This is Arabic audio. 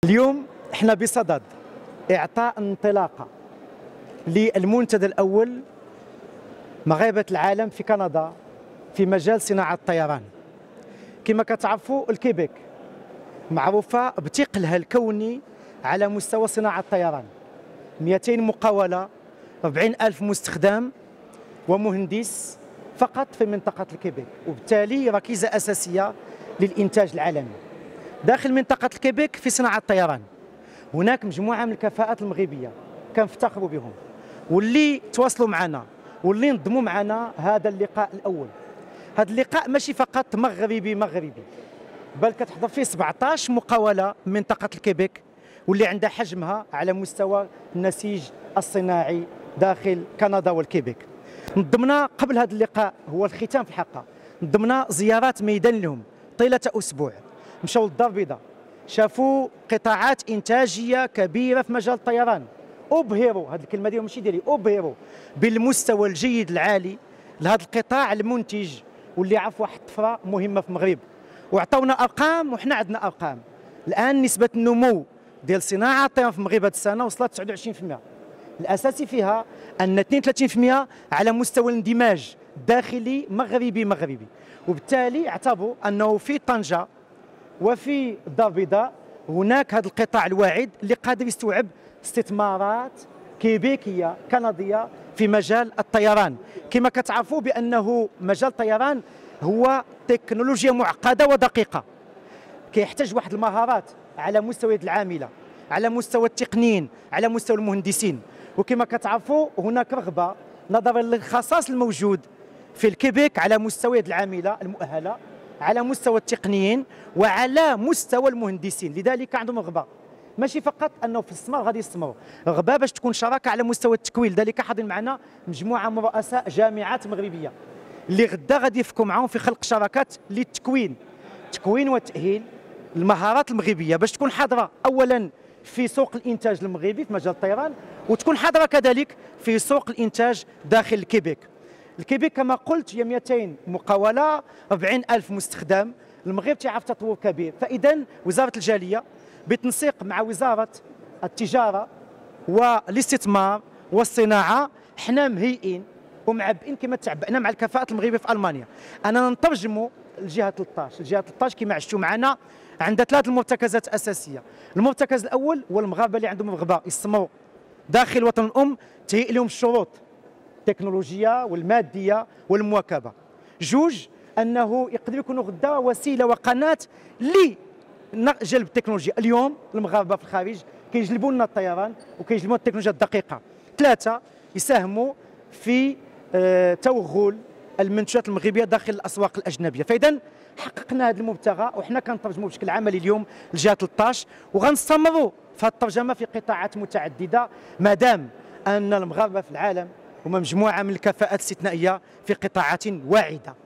اليوم احنا بصدد اعطاء انطلاقه للمنتدى الاول مغاربه العالم في كندا في مجال صناعه الطيران. كما كتعرفوا الكيبيك معروفه بثقلها الكوني على مستوى صناعه الطيران، 200 مقاوله، 40,000 مستخدم ومهندس فقط في منطقه الكيبيك، وبالتالي ركيزه اساسيه للانتاج العالمي. داخل منطقه الكيبيك في صناعه الطيران هناك مجموعه من الكفاءات المغربيه كنفتخروا بهم، واللي تواصلوا معنا واللي انضموا معنا هذا اللقاء الاول. هذا اللقاء ماشي فقط مغربي، بل كتحضر فيه 17 مقاوله من منطقه الكيبيك، واللي عندها حجمها على مستوى النسيج الصناعي داخل كندا والكيبيك. نظمنا قبل هذا اللقاء، هو الختام في الحقيقه، نظمنا زيارات ميدان لهم طيله اسبوع. مشاو للدار البيضاء، شافوا قطاعات انتاجيه كبيره في مجال الطيران، ابهروا، هذه الكلمه ديالهم ماشي ديالي، ابهروا بالمستوى الجيد العالي لهذا القطاع المنتج، واللي عرف واحد الطفره مهمه في المغرب. وعطاونا ارقام وحنا عندنا ارقام. الان نسبه النمو ديال صناعه الطيران في المغرب هذه السنه وصلت 29%. الاساسي فيها ان 32% على مستوى الاندماج الداخلي مغربي، وبالتالي اعتبروا انه في طنجه وفي الدار البيضاء هناك هذا القطاع الواعد اللي قادر يستوعب استثمارات كيبيكيه كنديه في مجال الطيران. كما كتعرفوا بانه مجال الطيران هو تكنولوجيا معقده ودقيقه، كيحتاج واحد المهارات على مستوى العامله، على مستوى التقنيين، على مستوى المهندسين. وكما كتعرفوا هناك رغبه نظرا للخصاص الموجود في الكيبيك على مستوى العامله المؤهله، على مستوى التقنيين، وعلى مستوى المهندسين. لذلك عندهم رغبه ماشي فقط انه في الاستثمار غادي يستثمروا، رغبه باش تكون شراكه على مستوى التكوين. لذلك حاضرين معنا مجموعه من رؤساء جامعات مغربيه اللي غدا غادي يفكوا معاهم في خلق شراكات للتكوين، تكوين وتاهيل المهارات المغربيه باش تكون حاضره اولا في سوق الانتاج المغربي في مجال الطيران، وتكون حاضره كذلك في سوق الانتاج داخل الكيبيك. الكيبيك كما قلت هي 200 مقاوله، 40,000 مستخدم. المغرب تعرف تطور كبير، فاذا وزاره الجاليه بالتنسيق مع وزاره التجاره والاستثمار والصناعه حنا مهيئين ومعبئين كما تعبئنا مع الكفاءات المغربيه في المانيا اننا نترجموا الجهه 13. الجهه 13 كما عشتوا معنا عندها 3 المرتكزات اساسيه. المرتكز الاول هو المغاربه اللي عندهم رغبه يستثمروا داخل الوطن الام، تهيئ لهم الشروط التكنولوجيه والماديه والمواكبه. جوج، انه يقدروا يكونوا غدا وسيله وقناه لجلب التكنولوجيا. اليوم المغاربه في الخارج كيجلبوا لنا الطيران وكيجلبوا التكنولوجيا الدقيقه. 3، يساهموا في توغل المنتوجات المغربيه داخل الاسواق الاجنبيه. فاذا حققنا هذا المبتغى وحنا كنترجموا بشكل عملي اليوم الجهه 13، وغنستمروا في الترجمه في قطاعات متعدده ما دام ان المغاربه في العالم هما مجموعه من الكفاءات الاستثنائيه في قطاعات واعده.